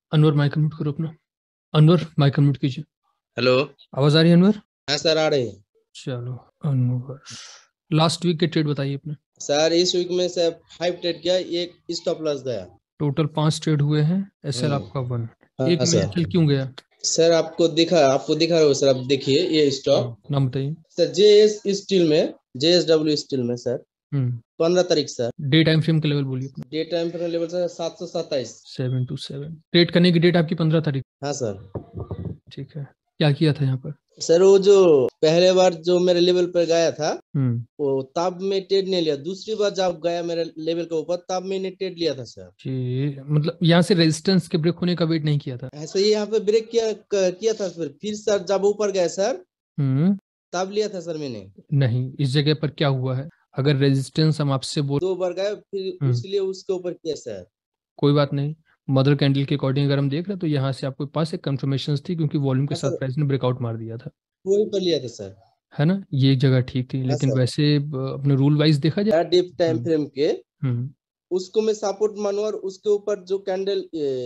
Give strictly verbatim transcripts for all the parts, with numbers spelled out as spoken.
Anwar mic mute करो अपना। Anwar mic mute कीजिए। हेलो। आवाज आ रही है अनवर? हाँ सर, आ रही है। चलो अनवर, लास्ट वीक के ट्रेड बताइए अपने। सर इस वीक में से फाइव ट्रेड किया, एक स्टॉप लॉस गया। टोटल पांच ट्रेड हुए हैं, एसएल हम्म। आपका वन। एक हाँ में सर। एसएल क्यों गया? सर आपको दिखा आपको दिखा रहा हूँ सर, आप देखिए ये हम्म, स्टॉक। नाम बताइए। सर जे एस स्टील में, जे एस डब्ल्यू स्टील में सर, हम्म। पंद्रह तारीख सर। डे टाइम फ्रेम के लेवल बोलिए अपना। डे टाइम पर लेवल सर सात सौ सत्ताईस। Seven to seven. ट्रेड करने की डेट आपकी पंद्रह तारीख। हाँ सर। ठीक है, क्या किया था यहाँ पर? सर वो जो पहले बार जो मेरे लेवल पर गया था, हम्म। वो तब मैं ट्रेड नहीं लिया। दूसरी बार जब गया मेरे लेवल के ऊपर, तब मैंने ट्रेड लिया था सर। जी, मतलब यहाँ से रेजिस्टेंस के ब्रेक होने का वेट नहीं किया था? ऐसे ही यहाँ पे ब्रेक किया क- किया था। फिर फिर सर जब ऊपर गया सर, हम्म। तब लिया था सर मैंने। नहीं, इस जगह पर क्या हुआ है? अगर रेजिस्टेंस हम आपसे बोल। दो बार गए, फिर हम्म, इसलिए उसके ऊपर किया सर। कोई बात नहीं। मदर कैंडल के अकॉर्डिंग अगर हम देख रहे हैं तो यहाँ से आपके पास एक कंफर्मेशन थी, क्योंकि वॉल्यूम के हाँ साथ सर, प्राइस ने ब्रेकआउट मार दिया था। वही पर लिया था सर। है ना, ये जगह ठीक थी, हाँ लेकिन सर। वैसे ब- अपने रूल वाइज देखा जाए। डीप टाइम हम्म। फ्रेम के, हम्म। उसको मैं सपोर्ट मानू, और उसके ऊपर जो कैंडल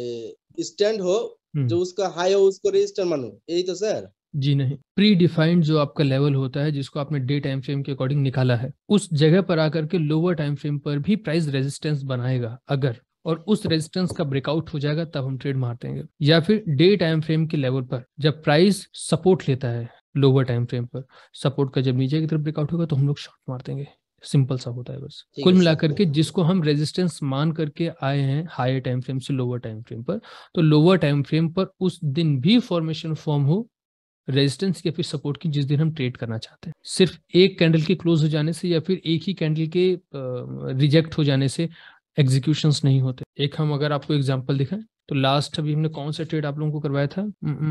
स्टैंड हो, हम्म। जो उसका हाई हो, उसको रजिस्टर मानू, यही तो सर। जी नहीं, प्री डिफाइंड जो आपका लेवल होता है जिसको आपने डे टाइम फ्रेम के अकॉर्डिंग निकाला है, उस जगह पर आकर के लोअर टाइम फ्रेम पर भी प्राइस रेजिस्टेंस बनाएगा अगर, और उस रेजिस्टेंस का ब्रेकआउट हो जाएगा तब हम ट्रेड मार देंगे। या फिर डे टाइम फ्रेम के लेवल पर जब प्राइस सपोर्ट लेता है लोअर टाइम फ्रेम पर, सपोर्ट का जब नीचे की तरफ ब्रेकआउट होगा तो हम लोग शॉर्ट मार देंगे। सिंपल सा होता है बस। ठीक कुल है सर। मिलाकर के जिसको हम रेजिस्टेंस मान करके आए हैं हायर टाइम फ्रेम से लोअर टाइम फ्रेम पर, तो लोअर टाइम फ्रेम पर उस दिन भी फॉर्मेशन फॉर्म हो रेजिस्टेंस या फिर सपोर्ट की, जिस दिन हम ट्रेड करना चाहते हैं। सिर्फ एक कैंडल के क्लोज हो जाने से या फिर एक ही कैंडल के रिजेक्ट हो जाने से एग्जीक्यूशंस नहीं होते। एक हम अगर आपको एग्जांपल दिखाएं तो लास्ट अभी हमने कौन सा ट्रेड आप लोगों को करवाया था?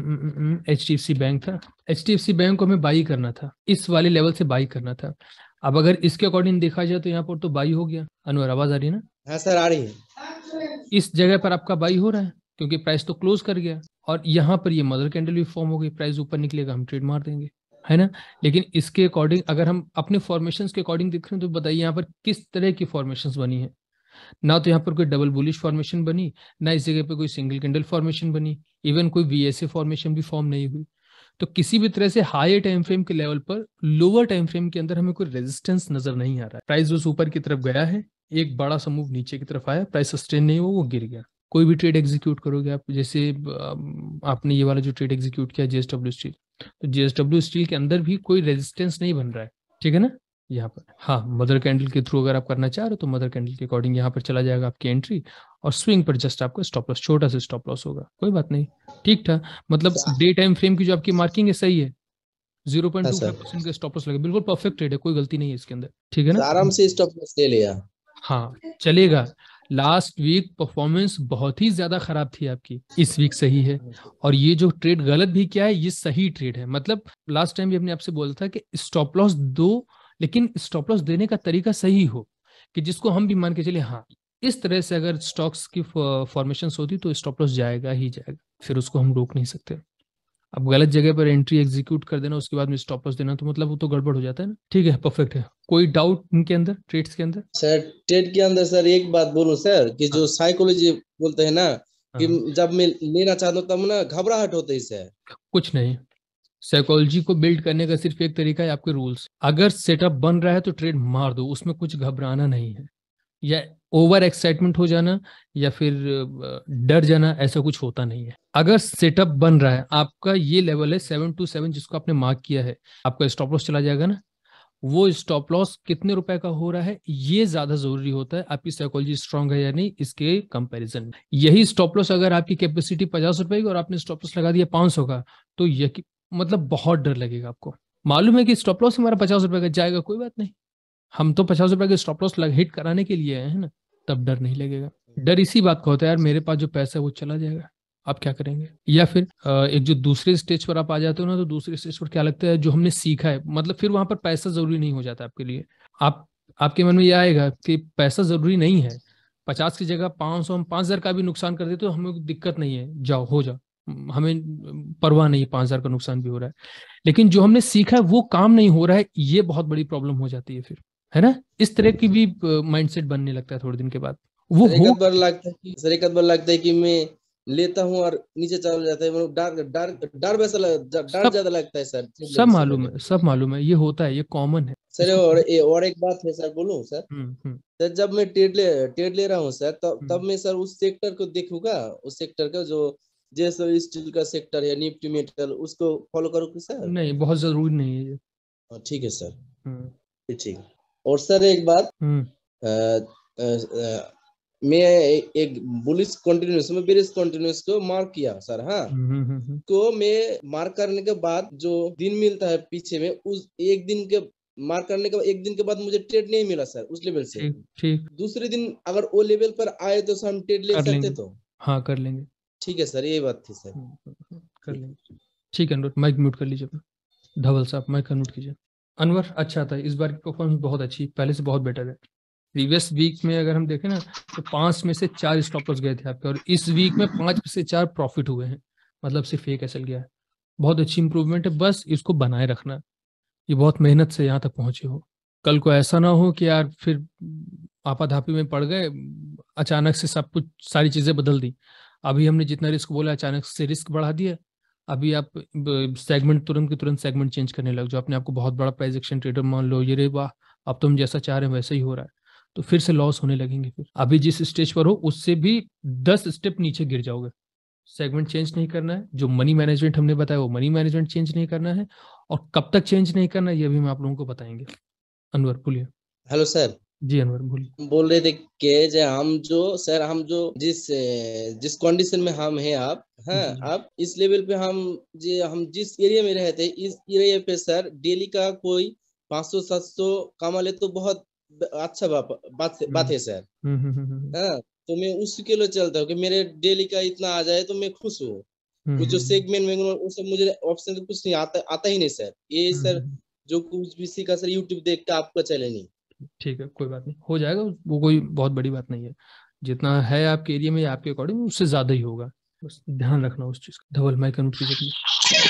H D F C bank था। H D F C bank को हमें बाई करना था, इस वाले लेवल से बाई करना था। अब अगर इसके अकॉर्डिंग देखा जाए तो यहाँ पर तो बाई हो गया। अनवर, आवाज आ रही है ना? हाँ सर, आ रही है। इस जगह पर आपका बाई हो रहा है क्योंकि प्राइस तो क्लोज कर गया, और यहाँ पर ये मदर कैंडल भी फॉर्म हो गई, प्राइस ऊपर निकलेगा, हम ट्रेड मार देंगे। है ना? लेकिन इसके अकॉर्डिंग अगर हम अपने फॉर्मेशंस के अकॉर्डिंग देख रहे हैं तो बताइए यहाँ पर किस तरह की फॉर्मेशंस बनी है। ना तो यहाँ पर कोई डबल बुलिश फॉर्मेशन बनी, ना इस जगह पे कोई सिंगल कैंडल फॉर्मेशन बनी, इवन कोई वीएसए फॉर्मेशन भी फॉर्म नहीं हुई। तो किसी भी तरह से हायर टाइम फ्रेम के लेवल पर लोअर टाइम फ्रेम के अंदर हमें कोई रेजिस्टेंस नजर नहीं आ रहा है। प्राइस उस ऊपर की तरफ गया है, एक बड़ा सा मूव नीचे की तरफ आया, प्राइस सस्टेन नहीं हुआ, वो गिर गया। कोई भी ट्रेड एग्जीक्यूट करोगे आप, जैसे अम, आपने ये वाला जो ट्रेड एग्जीक्यूट किया जेएसडब्ल्यू स्टील, तो जेएसडब्ल्यू स्टील के अंदर भी कोई रेजिस्टेंस नहीं बन रहा है। ठीक है ना? यहाँ पर हाँ, मदर कैंडल के थ्रू अगर आप करना चाह रहे हो तो मदर कैंडल के अकॉर्डिंग यहाँ पर चला जाएगा आपकी एंट्री, और स्विंग पर जस्ट आपका स्टॉप लॉस, छोटा सा स्टॉप लॉस होगा, कोई बात नहीं। ठीक था, मतलब डे टाइम फ्रेम की जो आपकी मार्किंग है सही है। जीरो पॉइंट हाँ टू फाइव सर। परसेंट का स्टॉप लॉस लगे, बिल्कुल परफेक्ट ट्रेड है, कोई गलती नहीं है इसके अंदर। ठीक है सर ना? आराम से स्टॉप लॉस ले लिया। हाँ, चलेगा। लास्ट वीक परफॉर्मेंस बहुत ही ज्यादा खराब थी आपकी, इस वीक सही है। और ये जो ट्रेड गलत भी किया है, ये सही ट्रेड है। मतलब लास्ट टाइम भी अपने आपसे बोला था कि स्टॉप लॉस दो, लेकिन स्टॉप लॉस देने का तरीका सही हो, कि जिसको हम भी मान के चले हाँ, इस तरह से अगर स्टॉक्स की फॉर्मेशन होती तो स्टॉप लॉस जाएगा ही जाएगा, फिर उसको हम रोक नहीं सकते। अब गलत जगह पर एंट्री एग्जीक्यूट कर देना, उसके बाद में स्टॉप लॉस देना, तो मतलब वो तो गड़बड़ हो जाता है ना। ठीक है, परफेक्ट है। कोई डाउट इनके अंदर, ट्रेड्स के अंदर? सर ट्रेड के अंदर सर एक बात बोलूं सर, कि हाँ। जो साइकोलॉजी बोलते हैं ना, कि हाँ, जब मैं लेना चाहता हूँ तब ना घबराहट होती है सर। कुछ नहीं। साइकोलॉजी को बिल्ड करने का सिर्फ एक तरीका है, आपके रूल्स। अगर सेटअप बन रहा है तो ट्रेड मार दो, उसमें कुछ घबराना नहीं है, या ओवर एक्साइटमेंट हो जाना, या फिर अ, डर जाना, ऐसा कुछ होता नहीं है। अगर सेटअप बन रहा है, आपका ये लेवल है सेवन टू सेवन जिसको आपने मार्क किया है, आपका स्टॉप लॉस चला जाएगा ना। वो स्टॉप लॉस कितने रुपए का हो रहा है, ये ज्यादा जरूरी होता है आपकी साइकोलॉजी स्ट्रांग है या नहीं इसके कंपैरिजन में। यही स्टॉप लॉस अगर आपकी कैपेसिटी पचास रुपए की और आपने स्टॉप लॉस लगा दिया पांच सौ का, तो यकी मतलब बहुत डर लगेगा आपको। मालूम है कि स्टॉप लॉस हमारा पचास रुपए का जाएगा, कोई बात नहीं, हम तो पचास रुपए के स्टॉप लॉस हिट कराने के लिए आए हैं ना, तब डर नहीं लगेगा। डर इसी बात का होता है यार, मेरे पास जो पैसा है वो चला जाएगा, आप क्या करेंगे। या फिर अ, एक जो दूसरे स्टेज पर आप आ जाते हो ना, तो दूसरे स्टेज पर क्या लगता है, जो हमने सीखा है, मतलब फिर वहां पर पैसा जरूरी नहीं हो जाता आपके लिए। आप आपके मन में यह आएगा कि पैसा जरूरी नहीं है, पचास की जगह पाँच सौ, हम पाँच हजार का भी नुकसान कर देते तो हमें कोई दिक्कत नहीं है, जाओ हो जाओ, हमें परवाह नहीं है, पाँच हजार का नुकसान भी हो रहा है। लेकिन जो हमने सीखा है वो काम नहीं हो रहा है, ये बहुत बड़ी प्रॉब्लम हो जाती है फिर। है ना? इस तरह की भी माइंडसेट बनने लगता है थोड़े दिन के बाद, वो सर एक हो। आध बार लगता है कि सर एक आध बार लगता है कि मैं लेता हूँ और नीचे चला जाता है, मतलब डर डर डर वैसा लग- डर सब ज्यादा लगता है सर trade सब लेने से मालूम पहले। है, सब मालूम है, ये होता है, ये कॉमन है सर इसको। और ए, और एक बात है सर, बोलूं सर? हम्म हम्म सर जब मैं ट्रेड ले ट्रेड ले रहा हूँ सर, तब तब हम्म। मैं सर उस सेक्टर को देखूंगा, उस सेक्टर का जो जैसे स्टील का सेक्टर है, निफ्टी मेटल, उसको फॉलो करूँ सर? नहीं, बहुत जरूरी नहीं है ये। हाँ, ठीक है सर, हम्म ठीक है। और सर एक बात, हम्म अ, अ, अ, मैं ए- एक बुलिश कंटिन्यूस में बेरिश कंटिन्यूस को मार्क किया सर, हाँ। हम्म हम्म हम्म, को मैं मार्क करने के बाद जो दिन मिलता है पीछे में, उस एक दिन के मार्क करने के बाद एक दिन के बाद मुझे ट्रेड नहीं मिला सर उस लेवल से। ठीक ठीक, दूसरे दिन अगर वो लेवल पर आए तो सर हम ट्रेड ले कर सकते लेंगे। तो? हाँ, कर लेंगे। ठीक है सर, ये बात थी सर। हम्म, हम्म, हम्म, कर ठीक। लेंगे। ठीक है अनुर, माइक म्यूट कर लीजिए अपना। धवल साहब माइक अनम्यूट कीजिए। अनवर, अच्छा था इस बार की परफॉर्मेंस, बहुत अच्छी, पहले से बहुत बेटर है। प्रीवियस वीक में अगर हम देखें ना, तो पांच में से चार स्टॉप लॉस गए थे आपके, और इस वीक में पांच में से चार प्रॉफिट हुए हैं, मतलब सिर्फ एक एसएल गया है। बहुत अच्छी इंप्रूवमेंट है, बस इसको बनाए रखना। ये बहुत मेहनत से यहाँ तक पहुंचे हो। कल को ऐसा ना हो कि यार फिर आपाधापी में पड़ गए, अचानक से सब कुछ, सारी चीजें बदल दी। अभी हमने जितना रिस्क बोला, अचानक से रिस्क बढ़ा दिया। अभी आप सेगमेंट तुरंत के तुरंत सेगमेंट चेंज करने लग जाओ, अपने आप को बहुत बड़ा प्राइस एक्शन ट्रेडर मान लो, ये रे वाह, अब तुम जैसा चाह रहे हैं वैसा ही हो रहा है, तो फिर से लॉस होने लगेंगे। फिर अभी जिस स्टेज पर हो उससे भी दस स्टेप नीचे गिर जाओगे। सेगमेंट चेंज नहीं करना है, जो मनी मैनेजमेंट हमने बताया वो मनी मैनेजमेंट चेंज नहीं करना है, और कब तक चेंज नहीं करना है ये भी हम आप लोगों को बताएंगे। अनवर बोलिए। हेलो सर, जी अनवर बोलिए। बोल रहे थे कि जो हम जो सर हम जो जिस अ, जिस कंडीशन में हम हैं, आप हैं, जी जी। आप इस लेवल पे हम जे हम जिस एरिया में रहते हैं, इस एरिया पे सर डेली का कोई पाँच सौ सात सौ कमा ले तो बहुत ब- अच्छा बात बात हम्म बात है सर। हम्म हम्म हम्म हम्म हाँ, तो मैं उसके लिए चलता हूँ कि मेरे डेली का इतना आ जाए तो मैं खुश हूँ। हम्म वो जो हम्म सेगमेंट में वो सब मुझे ऑप्शन तो कुछ नहीं आता, आता ही नहीं सर, ये हम्म, सर हम्म, जो कुछ भी सीखा सर यूट्यूब देख के आपका चले नहीं। ठीक है, कोई बात नहीं, हो जाएगा, वो कोई बहुत बड़ी बात नहीं है। जितना है आपके एरिया में या आपके अकॉर्डिंग, उससे ज्यादा ही होगा। बस ध्यान रखना उस चीज का। धवल माइक अनम्यूट कीजिए अपने।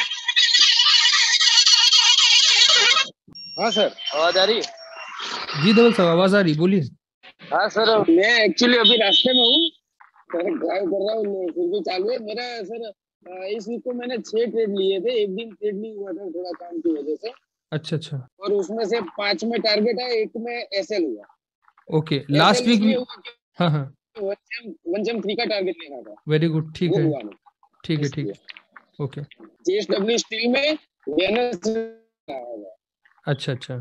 हाँ सर, आवाज आ रही है? जी धवल साहब, आवाज आ रही, बोलिए। हाँ सर, मैं एक्चुअली अभी रास्ते में हूँ, सर ड्राइव कर रहा हूँ, फिर भी चालू है मेरा सर। अ, इस वीक को मैंने छह ट्रेड लिए थे, एक दिन ट्रेड नहीं हुआ था थोड़ा काम की वजह से, अच्छा अच्छा। और उसमें से पांच में टारगेट है, एक में एसएल हुआ। ओके, एसएल लास्ट इसलिए वीक। हुआ कि हाँ हाँ, वन जेम वन जेम थ्री का टारगेट लेना था, वेरी गुड, ठीक वो है। हुआ नहीं, ठीक है ठीक इसलिए। है, ओके। जेएसडब्ल्यू स्टील में वेनस, अच्छा अच्छा,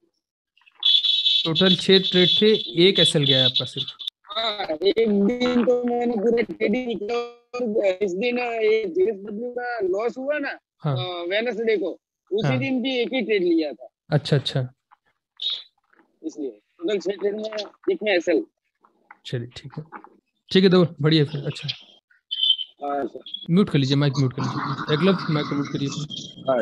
टोटल छह ट्रेड थे, एक एसएल गया है आपका सिर्फ। हाँ, एक दिन तो मैंने पूरे ट्रेडिंग किया, और इस दिन ये जेएसडब्ल्यू का लॉस हुआ ना, हाँ वेनसडे को, उसी हाँ, दिन भी एक ही ट्रेड लिया था, अच्छा अच्छा, इसलिए टोटल छह ट्रेड में एक में एसएल। चलिए ठीक है। ठीक है धवल, बढ़िया फिर, अच्छा। हाँ सर। म्यूट कर लीजिए, माइक म्यूट कर लीजिए अपना। एकलव्य माइक म्यूट करिए अपना। हाँ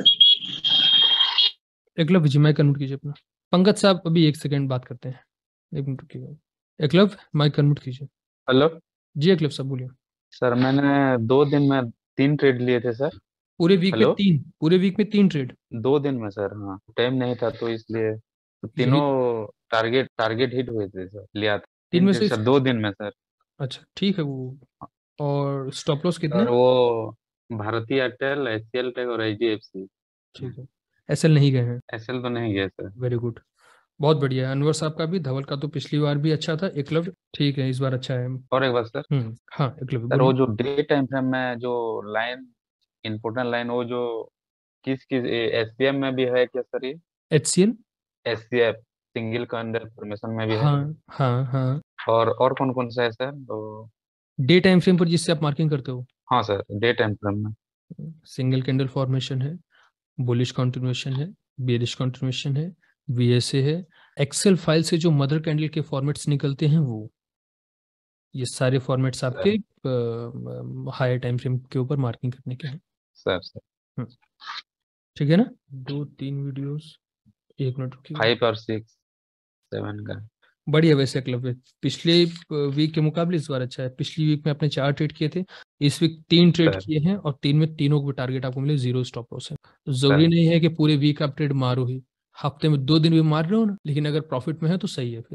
एकलव्य जी माइक म्यूट कीजिए अपना। पंकज साहब अभी एक सेकंड बात करते हैं, एक मिनट रुकिएगा। एकलव्य माइक म्यूट कीजिए। हेलो जी एकलव्य साहब बोलिए। सर, मैंने दो दिन में तीन ट्रेड लिए थे सर। पूरे वीक में हेलो, तीन पूरे वीक में तीन ट्रेड? दो दिन में सर, हाँ टाइम नहीं था तो इसलिए, तो तीनों यही, टारगेट टारगेट हिट हुए थे सर, लिया था तीन तीन में ट्रेड से? सर, दो दिन में सर। अच्छा ठीक है वो। और स्टॉप लॉस कितने? सर वो भारतीय एयरटेल, एचसीएल टेक और एचडीएफसी। ठीक है, एसएल नहीं गए हैं, एसएल तो नहीं गए सर। Very good. बहुत बढ़िया है, अनवर साहब का भी, धवल का तो पिछली बार भी अच्छा था। एकलव्य ठीक है, इस बार अच्छा है। और एक बात सर, हम्म, हाँ एकलव्य सर वो बोलिए। जो डे टाइम फ्रेम में जो लाइन, इम्पोर्टेंट लाइन, वो जो किस किस एसपीएम में भी है क्या सर ये? HCL? SCF, single candle formation में भी है? हाँ हाँ हाँ, और और कौन कौन सा है सर तो? डे टाइम फ्रेम पर जिससे आप मार्किंग करते हो। हाँ सर, डे टाइम फ्रेम में। सिंगल कैंडल फॉर्मेशन है, बुलिश कंटिन्यूएशन है, बेरिश कंटिन्यूएशन है, वीएसए है। एक्सेल फाइल से जो मदर कैंडल के फॉर्मेट्स निकलते हैं वो, ये सारे फॉर्मेट्स आपके सर हायर टाइम फ्रेम के ऊपर मार्किंग करने के हैं। सर सर हम्म, ठीक है ना। दो तीन वीडियोस, एक मिनट रुकिएगा। फाइव और सिक्स सेवन का। बढ़िया, वैसे क्लब पिछले वीक के मुकाबले इस बार अच्छा है। पिछली वीक में आपने चार ट्रेड किए थे, इस वीक तीन ट्रेड सर किए हैं, और तीन में तीनों को टारगेट आपको मिले, जीरो स्टॉप लॉस है। तो जरूरी सर नहीं है कि पूरे वीक आप ट्रेड मारो ही, हफ्ते में दो दिन भी मार रहे हो ना, लेकिन अगर प्रॉफिट में है तो सही है फिर।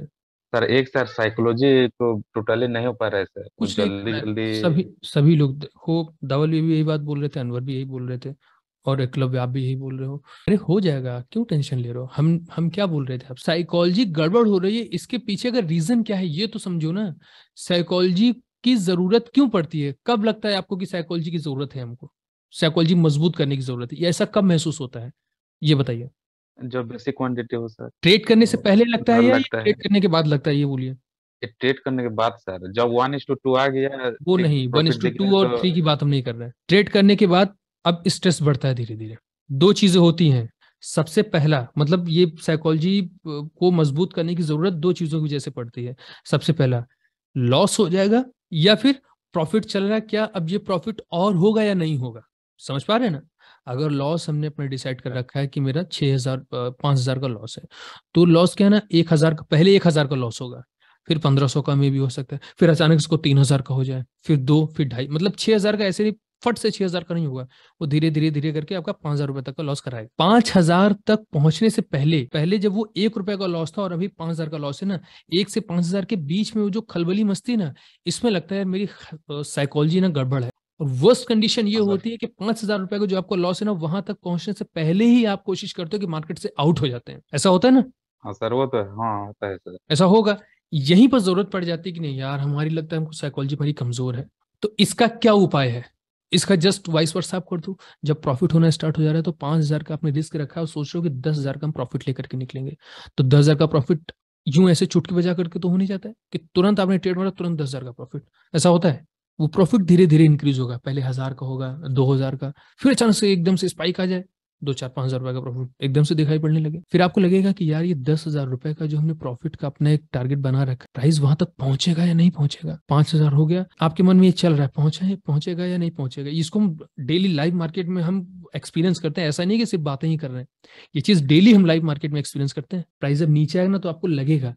सर एक सर साइकोलॉजी तो टोटली नहीं हो पा रहा है सर, वो कुछ नहीं जल्दी करना है। जल्दी। सभी सभी लोग देखो, धवल भी भी यही बात बोल रहे थे, अनवर भी यही बोल रहे थे, और एकलव्य आप भी यही बोल रहे हो। अरे हो जाएगा, क्यों टेंशन ले रहे हो? हम हम क्या बोल रहे थे? अब साइकोलॉजी गड़बड़ हो रही है, इसके पीछे का रीजन क्या है ये तो समझो ना। साइकोलॉजी की जरूरत क्यों पड़ती है? कब लगता है आपको कि साइकोलॉजी की जरूरत है? हमको साइकोलॉजी मजबूत करने की जरूरत है, ये ऐसा कब महसूस होता है? ये बताइए। जो बेसिक क्वांटिटी हो सर, ट्रेड करने से तो पहले लगता है डर या ये लगता है। ट्रेड करने के बाद लगता है? ये बोलिए। ये ट्रेड करने के बाद सर, जब वन इस टू टू आ गया, वो एक नहीं, वन प्रॉफिट इज टू दिख गया टू और तो। थ्री की बात हम नहीं कर रहे हैं। ट्रेड करने के बाद अब स्ट्रेस बढ़ता है धीरे धीरे। दो चीजें होती हैं। सबसे पहला मतलब ये साइकोलॉजी को मजबूत करने की जरूरत दो चीजों की वजह से पड़ती है। सबसे पहला, लॉस हो जाएगा या फिर प्रॉफिट चल रहा है, क्या अब ये प्रॉफिट और होगा या नहीं होगा? समझ पा रहे हैं ना? अगर लॉस हमने अपने डिसाइड कर रखा है कि मेरा छह हजार पांच हजार का लॉस है, तो लॉस क्या है ना, एक हजार का, पहले एक हजार का लॉस होगा, फिर पंद्रह सौ का में भी हो सकता है, फिर अचानक इसको तीन हजार का हो जाए, फिर दो, फिर ढाई, मतलब छह हजार का ऐसे नहीं फट से छह हजार का नहीं होगा। वो धीरे धीरे धीरे करके आपका पांच हजार रुपए तक का लॉस कराएगा। पांच हजार तक पहुंचने से पहले पहले जब वो एक रुपए का लॉस था और अभी पांच हजार का लॉस है ना, एक से पांच हजार के बीच में वो जो खलबली मस्ती ना, इसमें लगता है मेरी साइकोलॉजी ना गड़बड़ है। और वर्स्ट कंडीशन ये हाँ सर। होती है कि पांच हजार रुपए का जो आपको लॉस है ना, वहां तक पहुंचने से पहले ही आप कोशिश करते हो कि मार्केट से आउट हो जाते हैं। ऐसा होता है ना? हाँ सर, वो तो है, हाँ होता है सर। ऐसा होगा। यहीं पर जरूरत पड़ जाती है कि नहीं यार, हमारी लगता है हमको साइकोलॉजी हमारी कमजोर है। तो इसका क्या उपाय है? इसका जस्ट वाइस वर्सा आप कर दो। जब प्रॉफिट होना स्टार्ट हो जा रहा है तो पांच हजार का आपने रिस्क रखा है और सोच रहे हो कि दस हजार का हम प्रॉफिट लेकर के निकलेंगे, तो दस हजार का प्रॉफिट यूं ऐसे चुटकी बजा करके तो हो नहीं जाता है कि तुरंत आपने ट्रेड मारा तुरंत दस हजार का प्रॉफिट। ऐसा होता है? वो प्रॉफिट धीरे धीरे इंक्रीज होगा, पहले हजार का होगा, दो हजार का, फिर अचानक से एकदम से स्पाइक आ जाए, दो चार पांच हजार रुपए का प्रॉफिट एकदम से दिखाई पड़ने लगे। फिर आपको लगेगा कि यार ये दस हजार रुपए का जो हमने प्रॉफिट का अपना एक टारगेट बना रखा है, प्राइस वहां तक पहुंचेगा या नहीं पहुंचेगा? पांच हजार हो गया, आपके मन में ये चल रहा है पहुंचे पहुंचेगा या नहीं पहुंचेगा। इसको हम डेली लाइव मार्केट में हम एक्सपीरियंस करते हैं, ऐसा नहीं कि सिर्फ बातें ही कर रहे हैं, ये चीज डेली हम लाइव मार्केट में एक्सपीरियंस करते हैं। प्राइस जब नीचे आएगा ना तो आपको लगेगा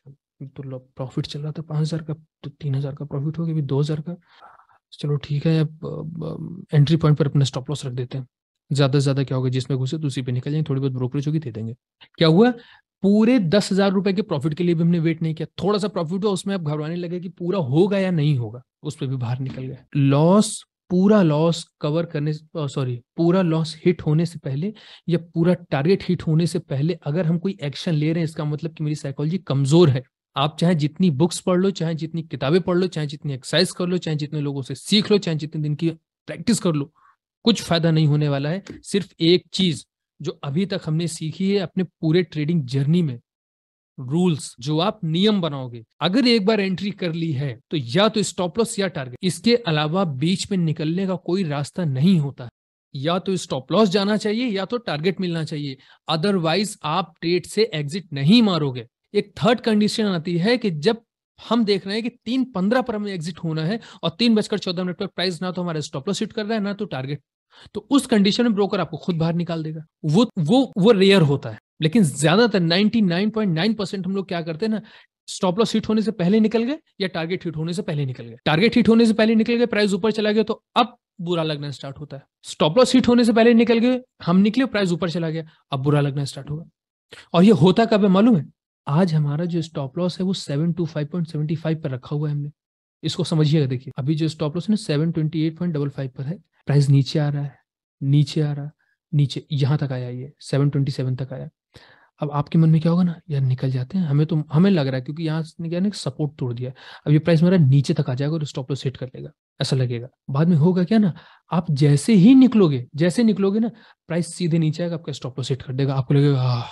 तो प्रॉफिट चल रहा था पांच हजार का, तो तीन हजार का प्रॉफिट हो गया, दो हजार का, चलो ठीक है, अब एंट्री पॉइंट पर अपना स्टॉप लॉस रख देते हैं। ज्यादा से ज्यादा क्या होगा, जिसमें घुसे तो उसी पे निकल जाएंगे, थोड़ी बहुत ब्रोकरेज होगी दे देंगे। क्या हुआ? पूरे दस हजार रुपए के प्रॉफिट के लिए भी हमने वेट नहीं किया, थोड़ा सा प्रॉफिट हुआ उसमें आप घबराने लगे कि पूरा होगा या नहीं होगा, उस पर भी बाहर निकल गए। लॉस, पूरा लॉस कवर करने, सॉरी पूरा लॉस हिट होने से पहले या पूरा टारगेट हिट होने से पहले अगर हम कोई एक्शन ले रहे हैं, इसका मतलब कि मेरी साइकोलॉजी कमजोर है। आप चाहे जितनी बुक्स पढ़ लो, चाहे जितनी किताबें पढ़ लो, चाहे जितनी एक्सरसाइज कर लो, चाहे जितने लोगों से सीख लो, चाहे जितने दिन की प्रैक्टिस कर लो, कुछ फायदा नहीं होने वाला है। सिर्फ एक चीज जो अभी तक हमने सीखी है अपने पूरे ट्रेडिंग जर्नी में, रूल्स जो आप नियम बनाओगे, अगर एक बार एंट्री कर ली है तो या तो स्टॉप लॉस या टारगेट, इसके अलावा बीच में निकलने का कोई रास्ता नहीं होता। या तो स्टॉप लॉस जाना चाहिए या तो टारगेट मिलना चाहिए, अदरवाइज आप ट्रेड से एग्जिट नहीं मारोगे। एक थर्ड कंडीशन आती है कि जब हम देख रहे हैं कि तीन पंद्रह पर हमें एग्जिट होना है और तीन बजकर चौदह मिनट पर प्राइस ना तो हमारा स्टॉप लॉस हिट कर रहा है ना तो टारगेट, तो उस कंडीशन में ब्रोकर आपको खुद बाहर निकाल देगा। वो वो वो रेयर होता है, लेकिन ज्यादातर निन्यानवे पॉइंट नौ परसेंट हम लोग क्या करते हैं ना, स्टॉप लॉस हिट होने से पहले निकल गए या टारगेट हिट होने से पहले निकल गए। टारगेट हिट होने से पहले निकल गए, प्राइस ऊपर चला गया तो अब बुरा लगना स्टार्ट होता है। स्टॉप लॉस हिट होने से पहले निकल गए, हम निकले, प्राइस ऊपर चला गया, अब बुरा लगना स्टार्ट होगा। और ये होता कब है मालूम है? आज हमारा जो स्टॉप लॉस है वो seven two five point seventy five पर रखा हुआ है हमने, इसको समझिएगा। देखिए अभी जो स्टॉप लॉस है ना seven twenty eight point double five पर है, प्राइस नीचे आ रहा है, नीचे आ रहा, नीचे यहां तक आया, ये सेवन ट्वेंटी सेवन तक आया। अब आपके मन में क्या होगा ना, यार निकल जाते हैं, हमें तो हमें लग रहा है क्योंकि यहाँ ने क्या सपोर्ट तोड़ दिया, अब ये प्राइस मेरा नीचे तक आ जाएगा और स्टॉप लॉस हिट कर लेगा, ऐसा लगेगा। बाद में होगा क्या ना, आप जैसे ही निकलोगे जैसे निकलोगे ना, प्राइस सीधे नीचे आएगा, आपका स्टॉप लॉस हिट कर देगा, आपको लगेगा आह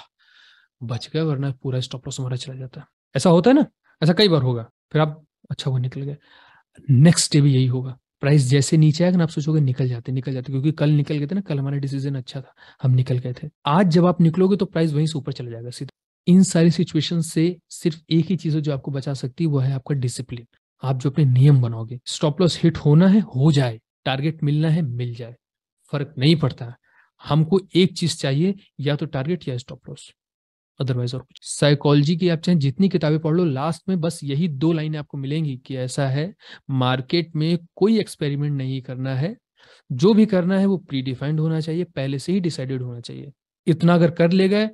बच गया, वरना पूरा स्टॉप लॉस हमारा चला जाता है। ऐसा होता है ना, ऐसा कई बार होगा, फिर आप अच्छा वो निकल गए। नेक्स्ट डे भी यही होगा, प्राइस जैसे नीचे आएगा ना आप सोचोगे निकल जाते निकल जाते क्योंकि कल निकल गए थे ना, कल हमारा डिसीजन अच्छा था, हम निकल गए थे। आज जब आप निकलोगे तो प्राइस वहीं से ऊपर चला जाएगा सीधा। इन सारी सिचुएशन से सिर्फ एक ही चीज है जो आपको बचा सकती है, वो है आपका डिसिप्लिन। आप जो अपने नियम बनाओगे, स्टॉप लॉस हिट होना है हो जाए, टारगेट मिलना है मिल जाए, फर्क नहीं पड़ता। हमको एक चीज चाहिए, या तो टारगेट या स्टॉप लॉस, अदरवाइज और कुछ। साइकोलॉजी की आप चाहे जितनी किताबें पढ़ लो, लास्ट में बस यही दो लाइनें आपको मिलेंगी कि ऐसा है, मार्केट में कोई एक्सपेरिमेंट नहीं करना है, जो भी करना है वो प्री डिफाइंड होना चाहिए, पहले से ही डिसाइडेड होना चाहिए। इतना अगर कर ले गए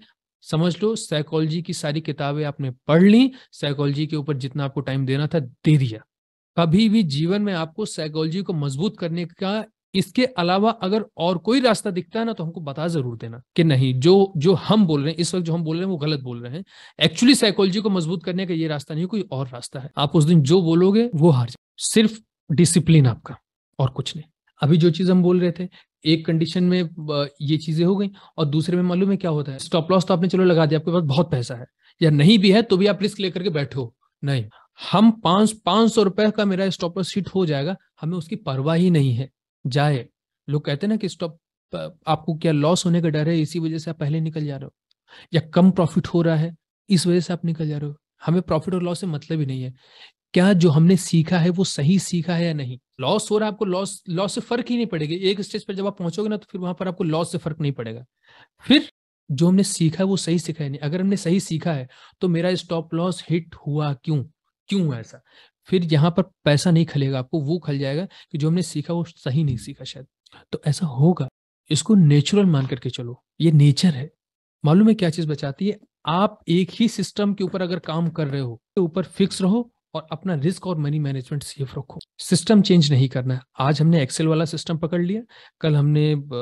समझ लो साइकोलॉजी की सारी किताबें आपने पढ़ ली, साइकोलॉजी के ऊपर जितना आपको टाइम देना था दे दिया। कभी भी जीवन में आपको साइकोलॉजी को मजबूत करने का इसके अलावा अगर और कोई रास्ता दिखता है ना तो हमको बता जरूर देना कि नहीं, जो जो हम बोल रहे हैं इस वक्त, जो हम बोल रहे हैं वो गलत बोल रहे हैं। एक्चुअली साइकोलॉजी को मजबूत करने का ये रास्ता नहीं, कोई और रास्ता है। आप उस दिन जो बोलोगे वो हार जाए, सिर्फ डिसिप्लिन आपका और कुछ नहीं। अभी जो चीज हम बोल रहे थे, एक कंडीशन में ये चीजें हो गई और दूसरे में मालूम है क्या होता है, स्टॉप लॉस तो आपने चलो लगा दिया, आपके पास बहुत पैसा है या नहीं भी है तो भी आप रिस्क लेकर के बैठो। नहीं, हम पांच पांच सौ रुपए का मेरा स्टॉप लॉस हिट हो जाएगा, हमें उसकी परवाह ही नहीं है। जाए, लोग कहते हैं ना कि स्टॉप, आपको क्या लॉस होने का डर है इसी वजह से आप पहले निकल जा रहे हो, या कम प्रॉफिट हो रहा है इस वजह से आप निकल जा रहे हो। हमें प्रॉफिट और लॉस से मतलब ही नहीं है, क्या जो हमने सीखा है वो सही सीखा है या नहीं। लॉस हो रहा है आपको, लॉस लॉस से फर्क ही नहीं पड़ेगा। एक स्टेज पर जब आप पहुंचोगे ना तो फिर वहां पर आपको लॉस से फर्क नहीं पड़ेगा। फिर जो हमने सीखा है वो सही सीखा है नहीं। अगर हमने सही सीखा है तो मेरा स्टॉप लॉस हिट हुआ क्यों, क्यों ऐसा, फिर यहाँ पर पैसा नहीं खलेगा आपको, वो खल जाएगा कि जो हमने सीखा वो सही नहीं सीखा शायद। तो ऐसा होगा, इसको नेचुरल मान करके चलो, ये नेचर है। मालूम है क्या चीज बचाती है, आप एक ही सिस्टम के ऊपर अगर काम कर रहे हो तो ऊपर फिक्स रहो और अपना रिस्क और मनी मैनेजमेंट सेफ रखो। सिस्टम चेंज नहीं करना है। आज हमने एक्सेल वाला सिस्टम पकड़ लिया, कल हमने ब,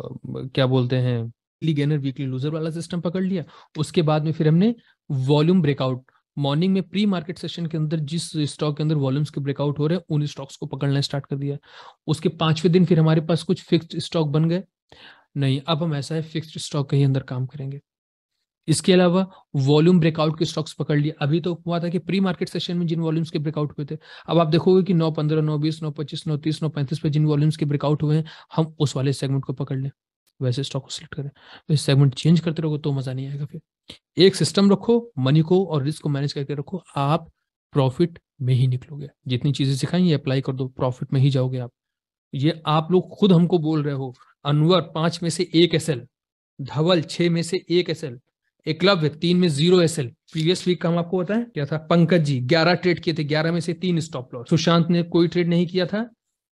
ब, क्या बोलते हैं वीकली गेनर वीकली लूजर वाला सिस्टम पकड़ लिया, उसके बाद में फिर हमने वॉल्यूम ब्रेकआउट, मॉर्निंग में प्री मार्केट सेशन के अंदर जिस स्टॉक के अंदर वॉल्यूम्स के ब्रेकआउट हो रहे हैं उन स्टॉक्स को पकड़ना स्टार्ट कर दिया। उसके पांचवें दिन फिर हमारे पास कुछ फिक्स्ड स्टॉक बन गए। नहीं, अब हम ऐसा है फिक्स्ड स्टॉक के ही अंदर काम करेंगे। इसके अलावा वॉल्यूम ब्रेकआउट के स्टॉक्स पकड़ लिए। अभी तो हुआ था कि प्री मार्केट सेशन में जिन वॉल्यूम्स के ब्रेकआउट हुए थे, अब आप देखोगे कि नौ पंद्रह नौ बीस नौ पच्चीस नौ तीस नौ पैंतीस पे जिन वॉल्यूम्स के ब्रेकआउट हुए हैं, हम उस वाले सेगमेंट को पकड़ लें, वैसे स्टॉक को सिलेक्ट करें। तो इस सेगमेंट चेंज करते रहोगे तो मजा नहीं आएगा। फिर एक सिस्टम रखो, मनी को और रिस्क को मैनेज करके रखो, आप प्रॉफिट में ही निकलोगे। जितनी चीजें सिखाई ये अप्लाई कर दो, प्रॉफिट में ही जाओगे आप। ये आप लोग खुद हमको बोल रहे हो, अनवर पांच में से एक एसएल, धवल छह में से एक एसएल, एकलव्य तीन में जीरो एसएल। प्रीवियस वीक का हम आपको बताएं क्या था, पंकज जी ग्यारह ट्रेड किए थे, ग्यारह में से तीन स्टॉप लॉस, सुशांत ने कोई ट्रेड नहीं किया था,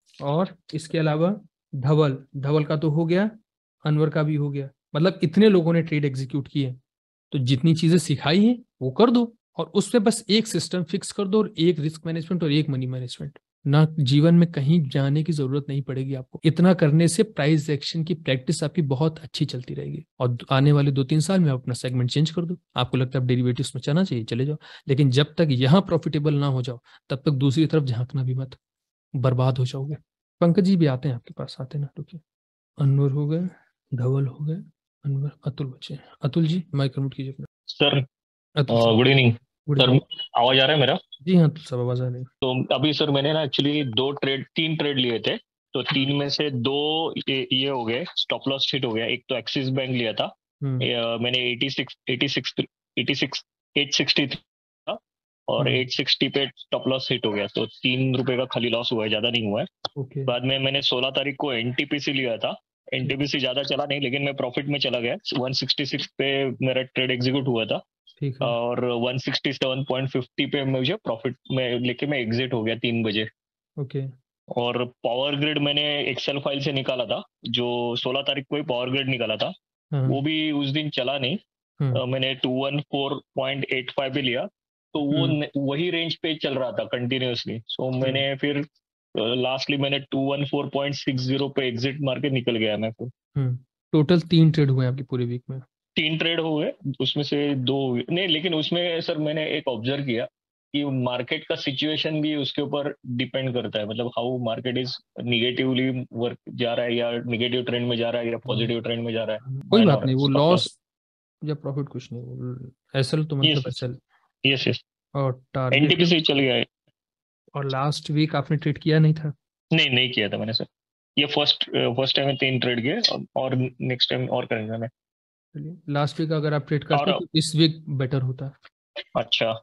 और इसके अलावा धवल धवल का तो हो गया, अनवर का भी हो गया। मतलब इतने लोगों ने ट्रेड एग्जीक्यूट किए। तो जितनी चीजें सिखाई हैं वो कर दो और उस पर बस एक सिस्टम फिक्स कर दो और एक रिस्क मैनेजमेंट और एक मनी मैनेजमेंट। ना जीवन में कहीं जाने की जरूरत नहीं पड़ेगी आपको। इतना करने से प्राइस एक्शन की प्रैक्टिस आपकी बहुत अच्छी चलती रहेगी और आने वाले दो तीन साल में आप अपना सेगमेंट चेंज कर दो। आपको लगता है डेरिवेटिव्स में चलना चाहिए, चले जाओ, लेकिन जब तक यहाँ प्रॉफिटेबल ना हो जाओ तब तक दूसरी तरफ झांकना भी मत, बर्बाद हो जाओगे। पंकज जी भी आते हैं आपके पास, आते ना, रुकिए। अनवर हो गए, धवल हो गए, अनवर, अतुल बचे। अतुल जी माइक अनम्यूट कीजिए अपना। Sir Atul sir, good evening good sir, evening. आवाज आ रहा है मेरा? जी हाँ, तो सब आवाज आ रही है। तो अभी सर मैंने ना एक्चुअली दो ट्रेड तीन ट्रेड लिए थे, तो तीन में से दो ये, ये हो गए, स्टॉप लॉस हिट हो गया। एक तो एक्सिस बैंक लिया था, हम्म, ये, मैंने eighty six eighty six eighty six eight sixty था और हम्म, एट सिक्सटी पे स्टॉप लॉस हिट हो गया, तो तीन रुपए का खाली लॉस हुआ है, ज्यादा नहीं हुआ है। ओके, बाद में मैंने सोलह तारीख को एनटीपीसी लिया था, एनटीपीसी ज्यादा चला नहीं लेकिन मैं प्रॉफिट में चला गया, वन सिक्सटी सिक्स पे मेरा ट्रेड एग्जीक्यूट हुआ था ठीक है, और one sixty seven point fifty पे मुझे प्रॉफिट में लेके मैं एग्जिट हो गया तीन बजे। ओके, और पावर ग्रिड मैंने एक्सेल फाइल से निकाला था, जो सोलह तारीख को ही पावर ग्रिड निकाला था, हाँ, वो भी उस दिन चला नहीं। हम्म, अ, मैंने two one four point eight five पे लिया, तो वो हम्म, न- वही रेंज पे चल रहा था कंटिन्यूअसली। सो हम्म, मैंने फिर लास्टली मैंने two one four point six zero पे एग्जिट मार के निकल गया मैं फिर। हम्म। टोटल तीन ट्रेड हुए आपकी पूरे वीक में? तीन ट्रेड हुए, उसमें से दो हुए नहीं, लेकिन उसमें सर मैंने एक ऑब्जर्व किया कि मार्केट का सिचुएशन भी उसके ऊपर डिपेंड करता है, मतलब how market is negatively work जा रहा है या निगेटिव ट्रेंड में जा रहा है या पॉजिटिव ट्रेंड में जा रहा है। कोई एंड बात और नहीं, वो स्टॉप लॉस लॉस। या प्रॉफिट कुछ नहीं, वो एसएल तो मतलब यस एसएल यस यस, और टारगेट। एनटीपीसी चल गया है। और लास्ट वीक आपने ट्रेड किया नहीं था? नहीं नहीं किया था मैंने सर, ये फर्स्ट फर्स्ट टाइम में तीन ट्रेड किए और नेक्स्ट टाइम और करेंगे मैं। चलिए, लास्ट वीक अगर आप ट्रेड और करते तो इस वीक बेटर होता। अच्छा,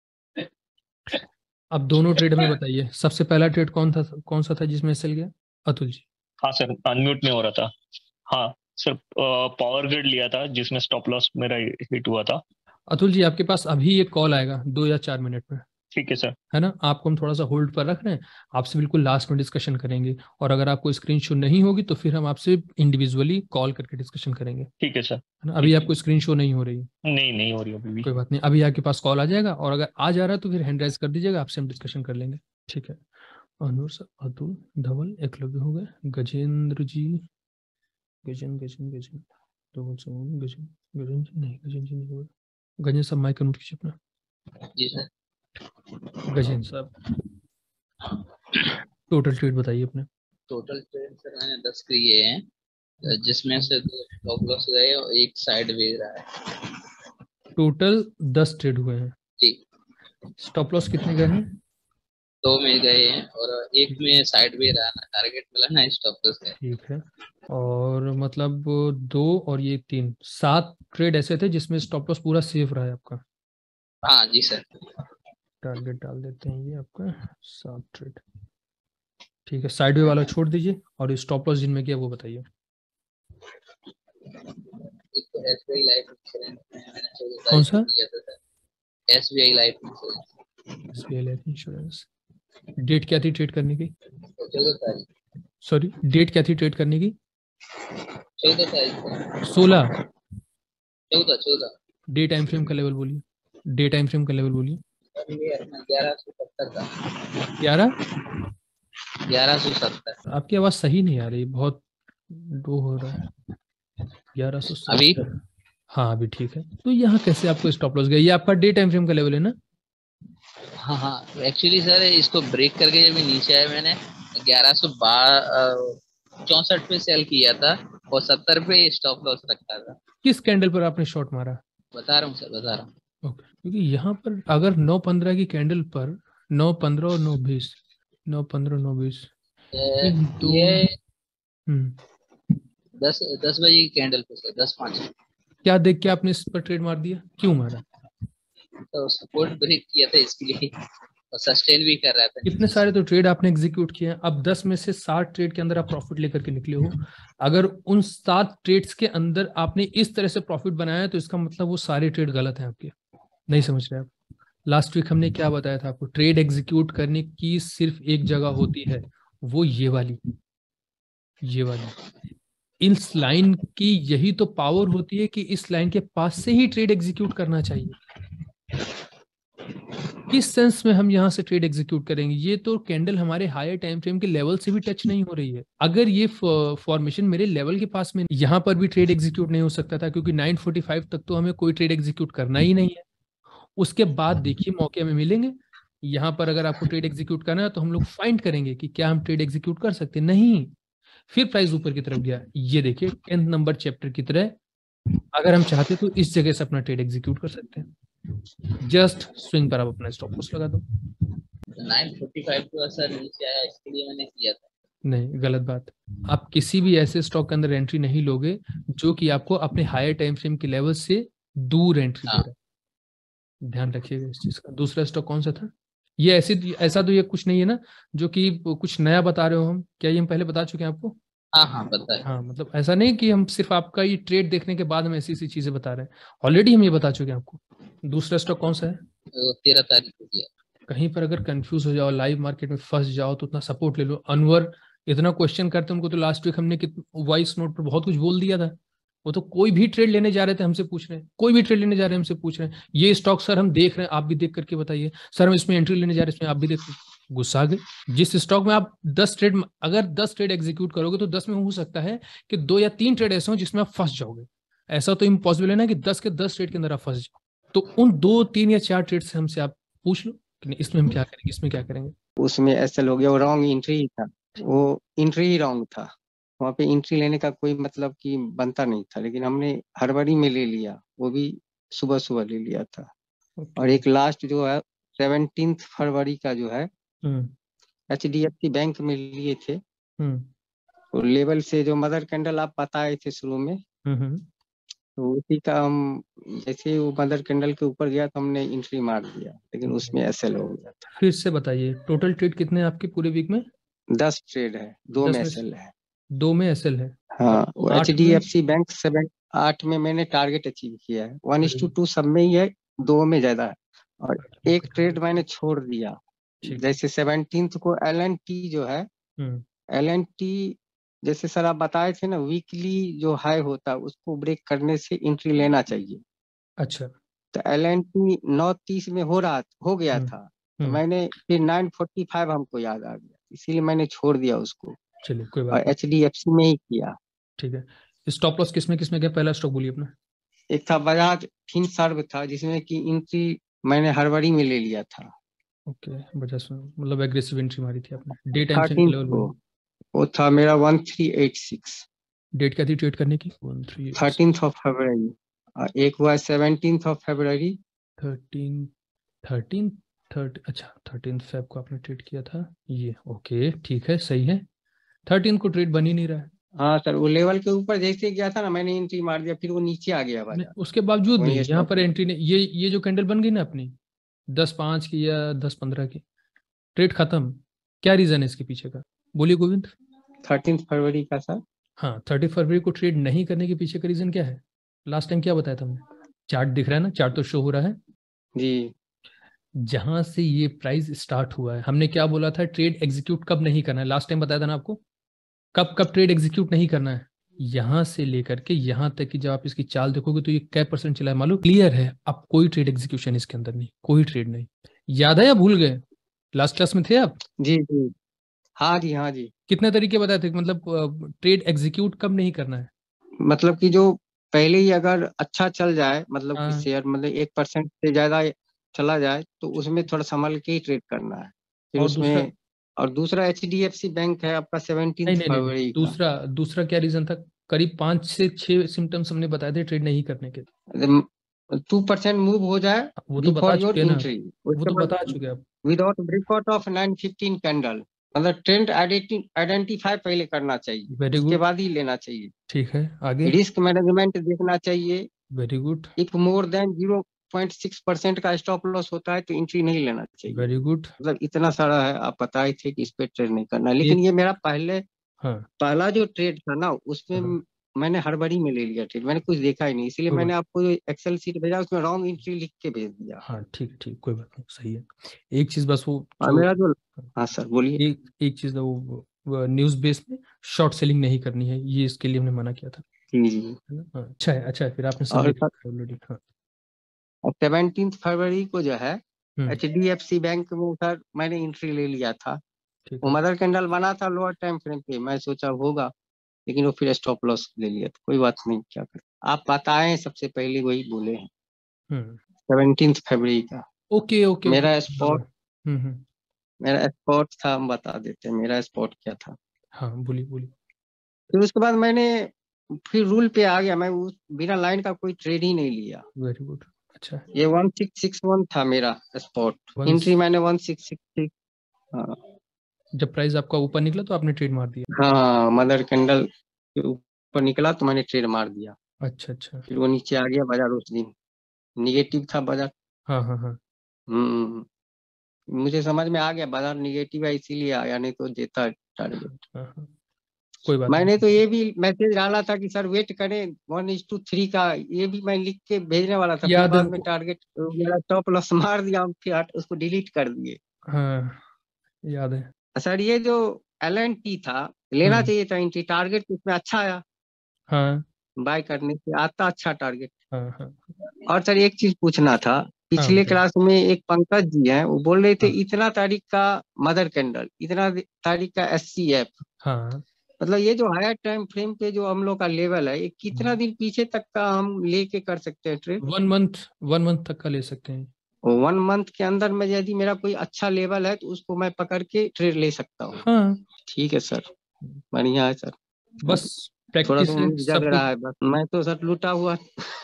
अब दोनों ट्रेड में बताइए, सबसे पहला ट्रेड कौन था, कौन सा था जिसमें एसएल गया? अतुल जी। हाँ सर अनम्यूट नहीं हो रहा था। हाँ सर, पावर ग्रिड लिया था जिसमें स्टॉप लॉस मेरा हिट हुआ था। अतुल जी आपके पास अभी एक कॉल आएगा दो या चार मिनट में, ठीक है सर। है ना। आपको हम थोड़ा सा होल्ड पर रख रहे हैं, आपसे बिल्कुल लास्ट में डिस्कशन करेंगे, और अगर आपको स्क्रीन शो नहीं होगी तो फिर हम आपसे इंडिविजुअली कॉल करके डिस्कशन करेंगे। ठीक है सर। है ना। अभी आपको स्क्रीन शो नहीं हो रही है? नहीं नहीं हो रही अभी भी। कोई बात नहीं, अभी आपके पास कॉल आ जाएगा, और अगर आ जा रहा है तो फिर हैंड राइज कर दीजिएगा, आपसे हम डिस्कशन कर लेंगे। ठीक है। अनूर सर, अतुल, धवल, एकलव्य हो गए, गजेंद्र जी, गजन गजन गजन धवल समूह, गजन गजन जी नहीं, गजन जी नहीं हो गए। गजेंद्र साहब माइक नोट कीजिए अपना। जी सर। गजेंद्र साहब, टोटल ट्रेड बताइए अपने। टोटल ट्रेड सर मैंने दस किए हैं, जिसमें से दो स्टॉप लॉस गए और एक साइड वेज रहा है। टोटल दस ट्रेड हुए हैं जी। स्टॉप लॉस कितने गए हैं? दो में गए हैं और एक में साइड वे रहा, ना टारगेट मिला ना स्टॉप लॉस गए। ठीक है। और मतलब दो और ये तीन, सात ट्रेड ऐसे थे जिसमें स्टॉप लॉस पूरा सेफ रहा है आपका? हाँ जी सर। टारगेट डाल देते हैं ये आपका, सात ट्रेड। ठीक है, साइड वे वाला छोड़ दीजिए, और स्टॉप लॉस जिनमें किया वो बताइए। एक तो एसबीआई लाइफ इंश्योरेंस में मैंने चौदह कौन तारीख सा? को किया था sir. SBI life insurance. SBI life insurance. Date क्या थी ट्रेड करने की? चौदह तारीख। सॉरी, डेट क्या थी ट्रेड करने की? चौदह तारीख। सोलह। चौदह चौदह। डे टाइम फ्रेम का लेवल बोलिए, डे टाइम फ्रेम का लेवल बोलिए। ग्यारह सौ सत्तर का। ग्यारह ग्यारह सौ सत्तर। आपकी आवाज सही नहीं आ रही, बहुत लो हो रहा है। ग्यारह सौ अभी? हाँ अभी ठीक है। तो यहाँ कैसे आपको स्टॉप लॉस गया? ये आपका डे टाइम फ्रेम का लेवल है ना? हाँ हाँ, एक्चुअली सर इसको ब्रेक करके जब नीचे आया मैंने ग्यारह सौ चौसठ पे सेल किया था और सत्तर पे स्टॉप लॉस रखा था। किस कैंडल पर आपने शॉर्ट मारा? बता रहा हूँ सर, बता रहा हूँ। ओके, क्योंकि यहाँ पर अगर नौ पंद्रह की कैंडल पर, नौ पंद्रह और नौ बीस, नौ पंद्रह नौ बीस ये हम्म दस दस बजे की कैंडल पे सर, दस पाँच। क्या देख के आपने इस पर ट्रेड मार दिया? क्यों मारा? तो सपोर्ट ब्रेक किया था इसके लिए, और सस्टेन भी कर रहा था। इतने सारे तो ट्रेड आपने एग्जीक्यूट किए हैं, अब दस में से सात ट्रेड के अंदर आप प्रॉफिट लेकर के निकले हो। अगर उन सात ट्रेड्स के अंदर आपने इस तरह से प्रॉफिट बनाया है तो इसका मतलब वो सारे ट्रेड गलत हैं आपके। नहीं समझ रहे आप? लास्ट वीक हमने क्या बताया था आपको? ट्रेड एग्जीक्यूट करने की सिर्फ एक जगह होती है, वो ये वाली, ये वाली। इस लाइन की यही तो पावर होती है कि इस लाइन के पास से ही ट्रेड एग्जीक्यूट करना चाहिए। किस सेंस में हम यहाँ से ट्रेड एग्जीक्यूट करेंगे? ये तो कैंडल हमारे हायर टाइम फ्रेम के लेवल से भी टच नहीं हो रही है। अगर ये फॉर्मेशन मेरे लेवल के पास में, यहाँ पर भी ट्रेड एग्जीक्यूट नहीं हो सकता था, क्योंकि नाइन फोर्टी फाइव तक तो हमें कोई ट्रेड एग्जीक्यूट करना ही नहीं है। उसके बाद देखिए मौके में मिलेंगे। यहाँ पर अगर आपको ट्रेड एग्जीक्यूट करना है तो हम लोग फाइंड करेंगे कि क्या हम ट्रेड एग्जीक्यूट कर सकते हैं। नहीं, फिर प्राइस ऊपर की तरफ गया। ये देखिए टेंथ नंबर चैप्टर की तरह, अगर हम चाहते तो इस जगह से अपना ट्रेड एग्जीक्यूट कर सकते हैं। जस्ट स्विंग पर आप अपना स्टॉप लॉस लगा दो। नाइन फोर्टी फाइव को सर नीचे आया, इसके लिए मैंने किया था। नहीं, गलत बात। आप किसी भी ऐसे स्टॉक के अंदर एंट्री नहीं लोगे जो कि आपको अपने हायर टाइम फ्रेम के लेवल से दूर एंट्री दे रहा है। ध्यान रखिएगा इस चीज का। दूसरा स्टॉक कौन सा था? ये ऐसी, ऐसा तो ये कुछ नहीं है ना जो कि कुछ नया बता रहे हो हम? क्या ये हम पहले बता चुके हैं आपको? हाँ हाँ पता है। हाँ, मतलब ऐसा नहीं कि हम सिर्फ आपका ये ट्रेड देखने के बाद हम ऐसी ऐसी चीजें बता रहे हैं, ऑलरेडी हम ये बता चुके हैं आपको। दूसरा स्टॉक कौन सा है? तेरह तारीख को किया। कहीं पर अगर कंफ्यूज हो जाओ, लाइव मार्केट में फंस जाओ, तो उतना सपोर्ट ले लो। अनवर इतना क्वेश्चन करते, उनको तो लास्ट वीक हमने वॉइस नोट पर बहुत कुछ बोल दिया था। वो तो कोई भी ट्रेड लेने जा रहे थे हमसे पूछ रहे हैं, कोई भी ट्रेड लेने जा रहे हैं हमसे पूछ रहे हैं, ये स्टॉक सर हम देख रहे हैं, आप भी देख करके बताइए। सर हम इसमें एंट्री लेने जा रहे हैं, इसमें आप भी देख। गुस्सा आ गए। जिस स्टॉक में आप दस ट्रेड, अगर दस ट्रेड एग्जीक्यूट करोगे तो दस में हो सकता है कि दो या तीन ट्रेड ऐसे हो जिसमें आप फंस जाओगे। ऐसा तो इम्पॉसिबल है ना कि दस के दस ट्रेड के अंदर आप फंस जाओ। तो उन दो तीन या चार ट्रेड से हमसे आप पूछ लो कि इसमें हम क्या करेंगे, इसमें क्या करेंगे। उसमें एसएल हो गया, वो रॉन्ग एंट्री ही था, वो एंट्री ही रॉन्ग था। वहाँ पे एंट्री लेने का कोई मतलब कि बनता नहीं था, लेकिन हमने हड़बड़ी में ले लिया, वो भी सुबह सुबह ले लिया था। और एक लास्ट जो है सेवनटीन फरवरी का जो है H D F C bank में लिए थे, तो लेवल से जो मदर कैंडल आप बताए थे शुरू में, तो उसी का हम जैसे वो मदर कैंडल के ऊपर गया तो हमने एंट्री मार दिया, लेकिन उसमें एसएल हो गया था। फिर से बताइए, टोटल ट्रेड कितने हैं आपके पूरे वीक में? दस ट्रेड है, दो में एसएल है। दो में एसएल है? हाँ, वो H D F C bank seven आठ में मैंने टारगेट अचीव किया है। वन इज टू टू सब में ही है, दो में ज्यादा है, और एक ट्रेड मैंने छोड़ दिया। ठीक। जैसे सेवनटीन्थ को एल एन टी जो है, हम्म एल एन टी जैसे सर आप बताए थे ना, वीकली जो हाई होता है उसको ब्रेक करने से एंट्री लेना चाहिए। अच्छा। तो एल एन टी नौ तीस में हो रहा हो गया हम्म था, तो हम्म मैंने फिर नाइन फोर्टी फाइव हमको याद आ गया, इसीलिए मैंने छोड़ दिया उसको चलिए कोई बात और नहीं। एच डी एफ सी में ही किया। ठीक है, स्टॉप लॉस किसमें किसमें गया, पहला स्टॉक बोलिए अपना। एक था बजाज फिनसर्व था, जिसमें कि एंट्री मैंने हड़बड़ी में ले लिया था। ओके, बजाज मतलब एग्रेसिव एंट्री मारी थी आपने। डेट एंड थर्टीन लेवल को बोलिए। वो था मेरा one three eight six, date क्या थी ट्रेड करने की? One three thirteen of February, और एक हुआ seventeen of February. Thirteen thirteen थर्ट अच्छा थर्टीन फेब को आपने ट्रेड किया था ये। ओके ठीक है, सही है। थर्टीन को ट्रेड बन ही नहीं रहा है। हाँ सर, वो लेवल के ऊपर जैसे गया था ना, मैंने एंट्री मार दिया, फिर वो नीचे आ गया नहीं, बाजार, उसके बावजूद भी वही यहाँ स्टॉप। पर एंट्री ने ये ये जो कैंडल बन गई ना अपनी दस पाँच की या दस पंद्रह की, ट्रेड खत्म। क्या रीजन है इसके पीछे का, बोलिए गोविंद। थर्टीन फरवरी का सर। हाँ, थर्टी फरवरी को ट्रेड नहीं करने के पीछे का रीजन क्या है? लास्ट टाइम क्या बताया था हमने? चार्ट दिख रहा है ना, चार्ट तो शो हो रहा है। जी जहां से ये प्राइस स्टार्ट हुआ है, हमने क्या बोला था, ट्रेड एग्जीक्यूट कब नहीं करना है, लास्ट टाइम बताया था ना आपको, कब कब ट्रेड एग्जीक्यूट नहीं करना है। यहां से लेकर के यहां तक कि जब आप इसकी चाल देखोगे तो ये क्या परसेंट चला है मालूम? क्लियर है, अब कोई ट्रेड एग्जीक्यूशन इसके अंदर नहीं, कोई ट्रेड नहीं। याद है या भूल गए? लास्ट क्लास में थे आप? जी जी हाँ जी हाँ जी। कितने तरीके बताए थे, मतलब ट्रेड एग्जीक्यूट कब नहीं करना है? मतलब कि जो पहले ही अगर अच्छा चल जाए, मतलब कि हाँ, शेयर मतलब एक परसेंट से ज्यादा चला जाए, तो उसमें थोड़ा संभल के ही ट्रेड करना है। फिर और दूसरा? उसमें, और दूसरा H D F C bank है आपका सेवनटीन नहीं नहीं नहीं नहीं, फरवरी का। दूसरा दूसरा क्या रीजन था? करीब पांच से छह सिम्टम्स हमने बताए थे ट्रेड नहीं करने के। टू परसेंट मूव हो जाए वो तो बता बिफोर योर चुके हैं ना, एंट्री, वो उसके तो बाद बता चुके हैं आप। Without breakout of nine fifteen candle, मतलब ट्रेंड आइडेंटिफाई पहले करना चाहिए, वेरी उसके गुड। बाद ही लेना चाहिए। ठीक है, आगे। रिस्क मैनेजमेंट देखना चाहिए। Very good. If more than zero point six percent का स्टॉप लॉस होता है तो एंट्री नहीं लेना चाहिए। Very good. मतलब इतना सारा है, आप बताए थे कि इस पे ट्रेड नहीं करना, लेकिन एक। ये मेरा पहले हाँ पहला जो ट्रेड था ना, उसमें हाँ, मैंने हड़बड़ी में ले लिया ट्रेड, मैंने कुछ देखा ही नहीं, इसलिए कोई मैंने बात। आपको जो एक्सेल शीट भेजा उसमें रॉन्ग एंट्री लिख के भेज दिया। हाँ ठीक है, ठीक, कोई बात नहीं, सही है। एक चीज बस वो और जो, मेरा जो, हाँ सर बोलिए। एक एक चीज वो, वो न्यूज बेस में शॉर्ट सेलिंग नहीं करनी है, ये इसके लिए हमने मना किया था, जी जी। है ना? हाँ, अच्छा है, अच्छा है, फिर आपने सब और लिख रखा है ऑलरेडी। हाँ। सेवनटीन फरवरी को जो है हम्म H D F C bank में सर मैंने एंट्री ले लिया था। ठीक वो है। मदर कैंडल बना था लोअर टाइम फ्रेम पे, मैं सोचा होगा, लेकिन वो फिर स्टॉप लॉस ले लिया था। कोई बात नहीं, क्या कर, आप बताए सबसे पहले वही बोले हैं। हम्म सेवनटीन फरवरी का ओके ओके ओके। मेरा स्पॉट, हम्म हम्म मेरा स्पॉट था, हम बता देते हैं मेरा स्पॉट क्या था। हाँ बोलिए बोलिए। फिर उसके बाद मैंने फिर रूल पे आ गया, मैं उस बिना लाइन का कोई ट्रेड ही नहीं लिया। Very good. अच्छा। ये वन सिक्स सिक्स वन था मेरा स्पॉट, वंस एंट्री मैंने वन सिक्स सिक्स सिक्स। हाँ जब प्राइस आपका ऊपर निकला तो आपने ट्रेड मार दिया? हाँ, मदर कैंडल के ऊपर निकला तो मैंने ट्रेड मार दिया। अच्छा अच्छा। फिर वो नीचे आ गया बाजार, उस दिन निगेटिव था बाजार। हाँ हाँ हाँ हम्म, मुझे समझ में आ गया बाजार निगेटिव है, इसीलिए आया, नहीं तो देता टारगेट। हाँ हाँ, कोई बात मैंने तो नहीं। ये भी मैसेज डाला था कि सर वेट करें वन इज टू थ्री का, ये भी मैं लिख के भेजने वाला था, फिर याद है बाद में हमको। टारगेट मेरा स्टॉप लॉस मार दिया, हम फिर हट- उसको डिलीट कर दिए। हाँ याद है। सर ये जो एल एन टी था, लेना हम्म चाहिए था एंट्री, टारगेट उसमें अच्छा आया, हाँ बाय करने से आता अच्छा टारगेट। हाँ हाँ और सर एक चीज पूछना था, हाँ पिछले बताइए। क्लास में एक पंकज जी हैं, वो बोल रहे थे हाँ इतना तारीख का मदर कैंडल, इतना तारीख का एस सी एफ, हाँ। मतलब ये जो हायर टाइम फ्रेम पे जो हम लोग का लेवल है, ये कितना दिन पीछे तक का हम लेके कर सकते हैं trade? One month, one month तक का ले सकते हैं। वन मंथ के अंदर में यदि मेरा कोई अच्छा लेवल है तो उसको मैं पकड़ के ट्रेड ले सकता हूँ। हाँ, ठीक है सर, बढ़िया है सर। बस थोड़ा प्रैक्टिस सा है उम्मीद जग सब रहा कुछ। है बस, मैं तो सर लूटा हुआ।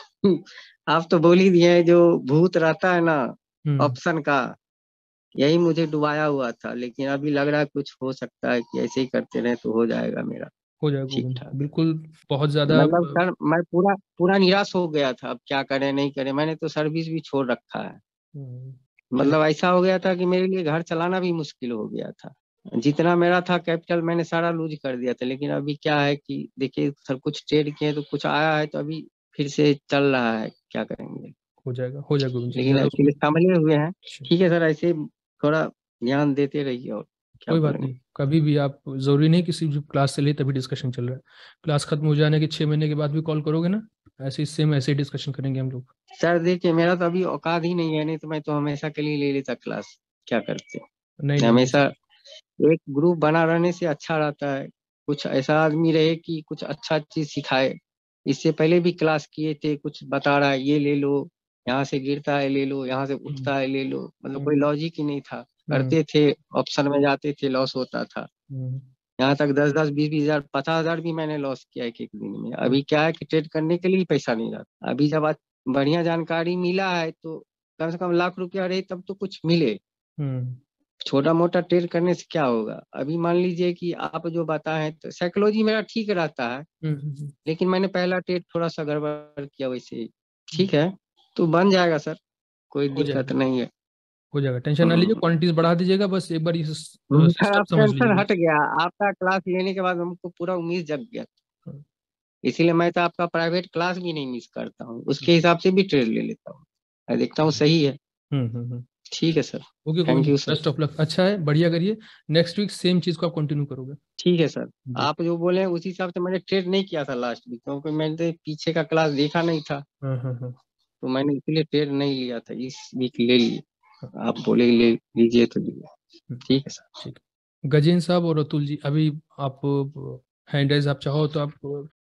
आप तो बोल ही दिए हैं, जो भूत रहता है ना हम्म ऑप्शन का, यही मुझे डुबाया हुआ था, लेकिन अभी लग रहा है कुछ हो सकता है कि ऐसे ही करते रहे तो हो जाएगा मेरा हो जाएगा ठीक गोविंद, ठाक। बिल्कुल। बहुत ज्यादा मतलब आप। सर मैं पूरा पूरा निराश हो गया था, अब क्या करें नहीं करें, मैंने तो सर्विस भी छोड़ रखा है। हम्म, चलिए। मतलब ऐसा हो गया था कि मेरे लिए घर चलाना भी मुश्किल हो गया था, जितना मेरा था कैपिटल मैंने सारा लूज कर दिया था। लेकिन अभी क्या है कि देखिए सर, कुछ ट्रेड किए तो कुछ आया है, तो अभी फिर से चल रहा है, क्या करेंगे। हो जाएगा हो जाएगा गोविंद जी, लेकिन ज्यादा एक्चुअली उसमें- संभले हुए हैं। अच्छा, ठीक है सर, ऐसे थोड़ा ध्यान देते रहिए। और क्या कोई बात बोलेंगे। नहीं, कभी भी आप, जरूरी नहीं किसी भी क्लास से लिए तभी डिस्कशन चल रहा है, क्लास खत्म हो जाने के छह महीने के बाद भी कॉल करोगे ना, ऐसे ही सेम ऐसे ही डिस्कशन करेंगे हम लोग। सर देखिए, मेरा तो अभी औकात ही नहीं है, नहीं तो मैं तो हमेशा के लिए ले लेता क्लास। क्या करते नहीं नहीं हमेशा नहीं, एक ग्रुप बना रहने से अच्छा रहता है। कुछ ऐसा आदमी रहे कि कुछ अच्छा चीज सिखाए। इससे पहले भी क्लास किए थे, कुछ बता रहा है ये ले लो, यहाँ से गिरता है ले लो, यहाँ से उठता है ले लो, मतलब कोई हम्म, लॉजिक ही नहीं था। हम्म, करते थे, ऑप्शन में जाते थे, लॉस होता था। हम्म, यहाँ तक दस दस बीस बीस हजार पचास हजार भी मैंने लॉस किया एक एक दिन में। अभी क्या है कि ट्रेड करने के लिए ही पैसा नहीं रहता। अभी जब आज बढ़िया जानकारी मिला है तो कम से कम लाख रुपया रहे तब तो कुछ मिले। हम्म, छोटा मोटा ट्रेड करने से क्या होगा। अभी मान लीजिए कि आप जो बताएं तो साइकोलॉजी मेरा ठीक रहता है, हम्म, हम्म, लेकिन मैंने पहला ट्रेड थोड़ा सा गड़बड़ किया वैसे ही। ठीक है, तो बन जाएगा सर, कोई हो दिक्कत जाएगा नहीं है। हो जाएगा, टेंशन ना लीजिए, हम्म। क्वांटिटीज बढ़ा दीजिएगा, बस एक बार ये सर सिस्टम अब समझ लीजिए टेंशन बस। हट गया, आपका क्लास लेने के बाद हमको पूरा उम्मीद जग गया। हम्म, इसीलिए मैं तो आपका प्राइवेट क्लास भी नहीं मिस करता हूँ, उसके हिसाब से भी ट्रेड ले लेता हूँ। मैं देखता हूँ सही है। हम्म, हम्म, ठीक है sir, okay thank Govind ji, you sir. Best of luck, अच्छा है, बढ़िया करिए, नेक्स्ट वीक सेम चीज को आप कंटिन्यू करोगे। ठीक है सर, जी, आप जो बोले हैं उसी हिसाब से मैंने ट्रेड नहीं किया था लास्ट वीक, क्योंकि मैंने पीछे का क्लास देखा नहीं था। हाँ हाँ हाँ तो मैंने इसीलिए ट्रेड नहीं लिया था, इस वीक ले लिए। आप बोले ले लीजिए तो लीजिए। हम्म, ठीक है सर। ठीक है। गजेंद्र साहब और अतुल जी, अभी आप हैंड राइज आप चाहो तो आप